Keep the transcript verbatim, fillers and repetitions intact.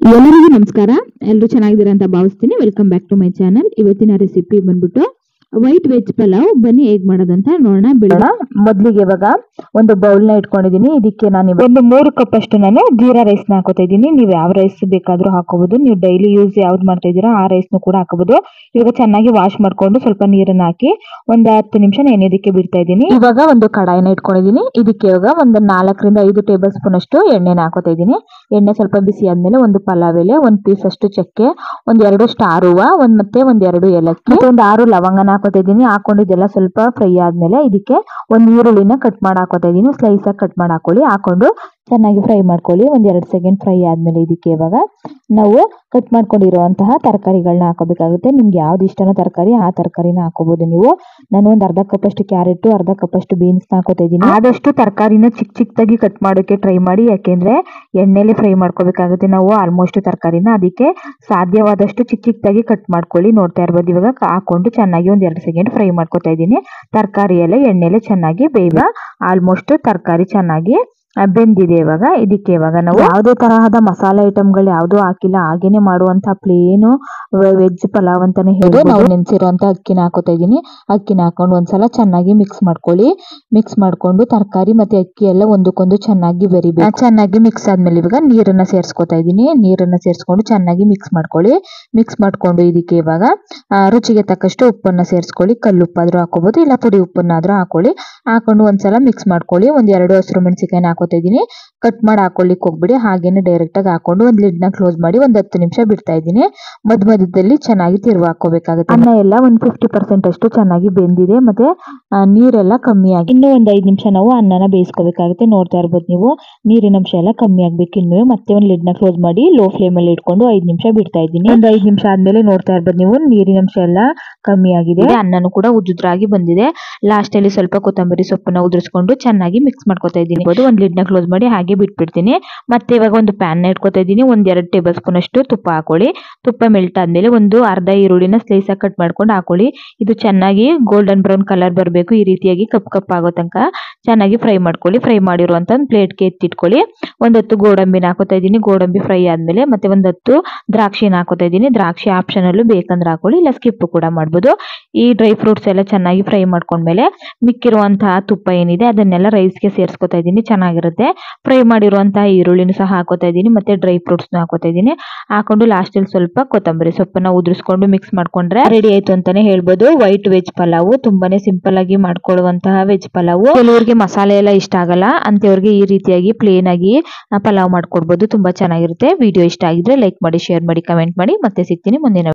ಎಲ್ಲರಿಗೂ ನಮಸ್ಕಾರ. ಎಲ್ಲರೂ ಚೆನ್ನಾಗಿದ್ದೀರಾ ಅಂತ ಭಾವಿಸ್ತೀನಿ. Welcome back to my channel. ಇವತ್ತಿನ ರೆಸಿಪಿ ಬಂದ್ಬಿಟ್ಟು ವೈಟ್ ವೆಜ್ ಪಲಾವ್. ಬನ್ನಿ ಹೇಗ್ ಮಾಡೋದಂತ ನೋಡೋಣ. ಬಿಡೋಣ. ಮೊದಲಿಗೆ ಇವಾಗ ಒಂದು ಬೌಲ್ ನ ಇಟ್ಕೊಂಡಿದ್ದೀನಿ. ಇದಕ್ಕೆ ನಾನು ಒಂದು ಮೂರು ಕಪ್ ಅಷ್ಟು ನಾನು ಜೀರಾ ರೈಸ್ ನ ಹಾಕೋತಾ ಇದ್ದೀನಿ. ನೀವು ಯಾವ ರೈಸ್ ಬೇಕಾದ್ರೂ ಹಾಕೋಬಹುದು. ನೀವು ಡೈಲಿ ಯೂಸ್ ಯಾವ್ದು ಮಾಡ್ತಾ ಇದ್ದೀರಾ ಆ ರೈಸ್ ನು ಕೂಡ ಹಾಕೋಬಹುದು. ಇವಾಗ ಚೆನ್ನಾಗಿ ವಾಶ್ ಮಾಡ್ಕೊಂಡು ಸ್ವಲ್ಪ ನೀರನ್ನ ಹಾಕಿ ಒಂದು ಹತ್ತು ನಿಮಿಷ ನೆನೆಯೋದಕ್ಕೆ ಬಿಡ್ತಾ ಇದ್ದೀನಿ. ಇವಾಗ ಒಂದು ಕಡಾಯಿನ ಇಟ್ಕೊಂಡಿದ್ದೀನಿ. ಇದಕ್ಕೆ ಇವಾಗ ಒಂದು ನಾಲ್ಕರಿಂದ ಐದು ಟೇಬಲ್ ಸ್ಪೂನ್ ಅಷ್ಟು ಎಣ್ಣೆನ ಹಾಕೋತಾ ಇದ್ದೀನಿ. ಎಣ್ಣೆ ಸ್ವಲ್ಪ ಬಿಸಿ ಆದ್ಮೇಲೆ ಒಂದು ಪಲಾವ್ ಎಲೆ, ಒಂದ್ ಪೀಸ್ ಅಷ್ಟು ಚಕ್ಕೆ, ಒಂದ್ ಎರಡು ಸ್ಟಾರ್ ಹೂವ, ಒಂದ್ ಮತ್ತೆ ಒಂದ್ ಎರಡು ಏಲಕ್ಕಿ, ಮತ್ತೆ ಒಂದ್ ಆರು ಲವಂಗನ ಹಾಕೋತಾ ಇದ್ದೀನಿ. ಹಾಕೊಂಡಿದ್ದೆಲ್ಲ ಸ್ವಲ್ಪ ಫ್ರೈ ಆದ್ಮೇಲೆ ಇದಕ್ಕೆ ಒಂದ್ ಈರುಳ್ಳಿನ ಕಟ್ ಮಾಡಿ ಹಾಕೋತಾ ಇದ್ದೀನಿ. ಸ್ಲೈಸ್ ಆಗಿ ಕಟ್ ಮಾಡಿ ಹಾಕೊಳ್ಳಿ. ಹಾಕೊಂಡು ಚೆನ್ನಾಗಿ ಫ್ರೈ ಮಾಡ್ಕೊಳ್ಳಿ. ಒಂದ್ ಎರಡ್ ಸೆಕೆಂಡ್ ಫ್ರೈ ಆದ್ಮೇಲೆ ಇದಕ್ಕೆ ಇವಾಗ ನಾವು ಕಟ್ ಮಾಡ್ಕೊಂಡಿರುವಂತಹ ತರಕಾರಿಗಳನ್ನ ಹಾಕೋಬೇಕಾಗುತ್ತೆ. ನಿಮ್ಗೆ ಯಾವ್ದು ಇಷ್ಟನೋ ತರಕಾರಿ ಆ ತರಕಾರಿನ ಹಾಕೋಬಹುದು ನೀವು. ನಾನು ಒಂದ್ ಅರ್ಧ ಕಪ್ ಅಷ್ಟು ಕ್ಯಾರೆಟ್, ಅರ್ಧ ಕಪ್ ಅಷ್ಟು ಬೀನ್ಸ್ ಹಾಕೋತಾ ಇದ್ದೀನಿ. ಆದಷ್ಟು ತರಕಾರಿನ ಚಿಕ್ಕ ಚಿಕ್ಕದಾಗಿ ಕಟ್ ಮಾಡೋಕೆ ಟ್ರೈ ಮಾಡಿ. ಯಾಕೆಂದ್ರೆ ಎಣ್ಣೆಲಿ ಫ್ರೈ ಮಾಡ್ಕೋಬೇಕಾಗುತ್ತೆ ನಾವು ಆಲ್ಮೋಸ್ಟ್ ತರಕಾರಿನ. ಅದಕ್ಕೆ ಸಾಧ್ಯವಾದಷ್ಟು ಚಿಕ್ಕ ಚಿಕ್ಕದಾಗಿ ಕಟ್ ಮಾಡ್ಕೊಳ್ಳಿ. ನೋಡ್ತಾ ಇರ್ಬೋದು. ಇವಾಗ ಹಾಕೊಂಡು ಚೆನ್ನಾಗಿ ಒಂದ್ ಎರಡು ಸೆಕೆಂಡ್ ಫ್ರೈ ಮಾಡ್ಕೋತಾ ಇದ್ದೀನಿ. ತರಕಾರಿ ಎಲ್ಲ ಎಣ್ಣೆಲೆ ಚೆನ್ನಾಗಿ ಬೇಗ ಆಲ್ಮೋಸ್ಟ್ ತರಕಾರಿ ಚೆನ್ನಾಗಿ ಬೆಂದಿದೆ. ಇವಾಗ ಇದಕ್ಕೆ ಇವಾಗ ನಾವು ಯಾವುದೇ ತರಹದ ಮಸಾಲೆ ಐಟಮ್ಗಳು ಯಾವ್ದು ಹಾಕಿಲ್ಲ. ಹಾಗೇನೆ ಮಾಡುವಂತ ಪ್ಲೇನ್ ವೆಜ್ ಪಲಾವ್ ಅಂತಾನೆ ಹೇಳಿ. ನಾವು ನೆನ್ಸಿರುವಂತ ಅಕ್ಕಿನ ಹಾಕೋತಾ ಇದೀನಿ. ಅಕ್ಕಿನ ಹಾಕೊಂಡು ಒಂದ್ಸಲ ಚೆನ್ನಾಗಿ ಮಿಕ್ಸ್ ಮಾಡ್ಕೊಳ್ಳಿ. ಮಿಕ್ಸ್ ಮಾಡ್ಕೊಂಡು ತರಕಾರಿ ಮತ್ತೆ ಅಕ್ಕಿ ಎಲ್ಲ ಒಂದಕ್ಕೊಂದು ಚೆನ್ನಾಗಿ ಬೆರಿಬೇಕು. ಚೆನ್ನಾಗಿ ಮಿಕ್ಸ್ ಆದ್ಮೇಲೆ ಇವಾಗ ನೀರನ್ನ ಸೇರ್ಸ್ಕೊತಾ ಇದೀನಿ. ನೀರನ್ನ ಸೇರ್ಸ್ಕೊಂಡು ಚೆನ್ನಾಗಿ ಮಿಕ್ಸ್ ಮಾಡ್ಕೊಳ್ಳಿ. ಮಿಕ್ಸ್ ಮಾಡ್ಕೊಂಡು ಇದಕ್ಕೆ ಇವಾಗ ರುಚಿಗೆ ತಕ್ಕಷ್ಟು ಉಪ್ಪನ್ನ ಸೇರ್ಸ್ಕೊಳ್ಳಿ. ಕಲ್ಲು ಉಪ್ಪಾದ್ರೂ ಹಾಕೋಬಹುದು, ಇಲ್ಲ ಪುಡಿ ಉಪ್ಪನ್ನಾದ್ರೂ ಹಾಕೊಳ್ಳಿ. ಹಾಕೊಂಡು ಒಂದ್ಸಲ ಮಿಕ್ಸ್ ಮಾಡ್ಕೊಳ್ಳಿ. ಒಂದ್ ಎರಡು ಹಸಿರು ಮೆಣಸಿನಕಾಯಿನ ಹಾಕೋತಾ ಇದೀನಿ. ಕಟ್ ಮಾಡಿ ಹಾಕೊಳ್ಳಿಕ್ ಹೋಗ್ಬಿಡಿ. ಹಾಗೇನೆ ಡೈರೆಕ್ಟ್ ಆಗಿ ಹಾಕೊಂಡು ಒಂದ್ ಲಿಡ್ ನ ಕ್ಲೋಸ್ ಮಾಡಿ ಒಂದ್ ಹತ್ತು ನಿಮಿಷ ಬಿಡ್ತಾ ಇದ್ದೀನಿ. ಮಧ್ಯ ಮಧ್ಯದಲ್ಲಿ ಚೆನ್ನಾಗಿ ತಿರುವು ಹಾಕೋಬೇಕಾಗುತ್ತೆ. ಅನ್ನ ಎಲ್ಲ ಒಂದ್ ಫಿಫ್ಟಿ ಪರ್ಸೆಂಟ್ ಅಷ್ಟು ಚೆನ್ನಾಗಿ ಬೆಂದಿದೆ. ಮತ್ತೆ ನೀರೆಲ್ಲ ಕಮ್ಮಿ ಆಗಿ ಇನ್ನೂ ಒಂದ್ ಐದ್ ನಿಮಿಷ ನಾವು ಅನ್ನನ ಬೇಯಿಸ್ಕೋಬೇಕಾಗುತ್ತೆ. ನೋಡ್ತಾ ಇರ್ಬೋದು ನೀವು, ನೀರಿನ ಅಂಶ ಎಲ್ಲ ಕಮ್ಮಿ ಆಗ್ಬೇಕು. ಇನ್ನು ಮತ್ತೆ ಒಂದ್ ಲಿಡ್ ನ ಕ್ಲೋಸ್ ಮಾಡಿ ಲೋ ಫ್ಲೇಮ್ ಅಲ್ಲಿ ಇಟ್ಕೊಂಡು ಐದ್ ನಿಮಿಷ ಬಿಡ್ತಾ ಇದ್ದೀನಿ. ಒಂದ್ ಐದ್ ನಿಮಿಷ ಆದ್ಮೇಲೆ ನೋಡ್ತಾ ಇರ್ಬೋದು ನೀವು, ನೀರಿನ ಅಂಶ ಎಲ್ಲ ಕಮ್ಮಿ ಆಗಿದೆ. ಅನ್ನನು ಕೂಡ ಉದ್ದುದ್ರಾಗಿ ಬಂದಿದೆ. ಲಾಸ್ಟ್ ಅಲ್ಲಿ ಸ್ವಲ್ಪ ಕೊತ್ತಂಬರಿ ಸೊಪ್ಪನ್ನ ಉದುರಿಸ್ಕೊಂಡು ಚೆನ್ನಾಗಿ ಮಿಕ್ಸ್ ಮಾಡ್ಕೊತಾ ಇದ್ದೀನಿ. ಒಂದ್ ಲಿಡ್ ನ ಕ್ಲೋಸ್ ಮಾಡಿ ಹಾಗೆ ಬಿಟ್ಬಿಡ್ತೀನಿ. ಮತ್ತೆ ಇವಾಗ ಒಂದು ಪ್ಯಾನ್ ನ ಇಟ್ಕೋತಾ ಇದ್ದೀನಿ. ಒಂದ್ ಎರಡ್ ಟೇಬಲ್ ಸ್ಪೂನ್ ಅಷ್ಟು ತುಪ್ಪ ಹಾಕೊಳ್ಳಿ. ತುಪ್ಪ ಮೆಲ್ಟ್ ಆದ್ಮೇಲೆ ಒಂದು ಅರ್ಧ ಈರುಳ್ಳಿನ ಸ್ಲೈಸ್ ಆಗಿ ಕಟ್ ಮಾಡ್ಕೊಂಡು ಹಾಕೊಳ್ಳಿ. ಇದು ಚೆನ್ನಾಗಿ ಗೋಲ್ಡನ್ ಬ್ರೌನ್ ಕಲರ್ ಬರಬೇಕು. ಈ ರೀತಿಯಾಗಿ ಕಪ್ ಕಪ್ ಆಗೋ ತನಕ ಚೆನ್ನಾಗಿ ಫ್ರೈ ಮಾಡ್ಕೊಳ್ಳಿ. ಫ್ರೈ ಮಾಡಿರುವಂತ ಒಂದು ಪ್ಲೇಟ್ಗೆ ಎತ್ತಿಟ್ಕೊಳ್ಳಿ. ಒಂದ್ ಹತ್ತು ಗೋಡಂಬಿನ ಹಾಕೋತಾ ಇದ್ದೀನಿ. ಗೋಡಂಬಿ ಫ್ರೈ ಆದ್ಮೇಲೆ ಮತ್ತೆ ಒಂದ್ ಹತ್ತು ದ್ರಾಕ್ಷಿನ ಹಾಕೋತಾ ಇದ್ದೀನಿ. ದ್ರಾಕ್ಷಿ ಆಪ್ಷನ್ ಅಲ್ಲೂ ಬೇಕಂದ್ರೆ ಹಾಕೊಳ್ಳಿ, ಇಲ್ಲ ಸ್ಕಿಪ್ ಕೂಡ ಮಾಡ್ಬೋದು. ಈ ಡ್ರೈ ಫ್ರೂಟ್ಸ್ ಎಲ್ಲ ಚೆನ್ನಾಗಿ ಫ್ರೈ ಮಾಡ್ಕೊಂಡ್ಮೇಲೆ ಮಿಕ್ಕಿರುವಂತಹ ತುಪ್ಪ ಏನಿದೆ ಅದನ್ನೆಲ್ಲ ರೈಸ್ಗೆ ಸೇರಿಸ್ಕೊತಾ ಇದ್ದೀನಿ. ಚೆನ್ನಾಗಿರುತ್ತೆ. ಫ್ರೈ ಮಾಡಿರುವಂತಹ ಈರುಳ್ಳಿನೂ ಸಹ ಹಾಕೋತಾ ಇದ್ದೀನಿ. ಮತ್ತೆ ಡ್ರೈ ಫ್ರೂಟ್ಸ್ ಹಾಕೋತಾ ಇದ್ದೀನಿ. ಹಾಕೊಂಡು ಲಾಸ್ಟ್ ಅಲ್ಲಿ ಸ್ವಲ್ಪ ಕೊತ್ತಂಬರಿ ಸೊಪ್ಪನ್ನ ಉದುರಿಸ್ಕೊಂಡು ಮಿಕ್ಸ್ ಮಾಡ್ಕೊಂಡ್ರೆ ರೆಡಿ ಆಯ್ತು ಅಂತಾನೆ ಹೇಳ್ಬೋದು. ವೈಟ್ ವೆಜ್ ಪಲಾವ್ ತುಂಬಾನೇ ಸಿಂಪಲ್ ಆಗಿ ಮಾಡ್ಕೊಳ್ಳುವಂತಹ ವೆಜ್ ಪಲಾವ್. ಕೆಲವರಿಗೆ ಮಸಾಲೆ ಎಲ್ಲ ಇಷ್ಟ ಆಗಲ್ಲ ಅಂತವ್ರಿಗೆ ಈ ರೀತಿಯಾಗಿ ಪ್ಲೇನ್ ಆಗಿ ಪಲಾವ್ ಮಾಡ್ಕೊಡ್ಬೋದು. ತುಂಬಾ ಚೆನ್ನಾಗಿರುತ್ತೆ. ವಿಡಿಯೋ ಇಷ್ಟ ಆಗಿದ್ರೆ ಲೈಕ್ ಮಾಡಿ, ಶೇರ್ ಮಾಡಿ, ಕಮೆಂಟ್ ಮಾಡಿ. ಮತ್ತೆ ಸಿಗ್ತೀನಿ ಮುಂದಿನ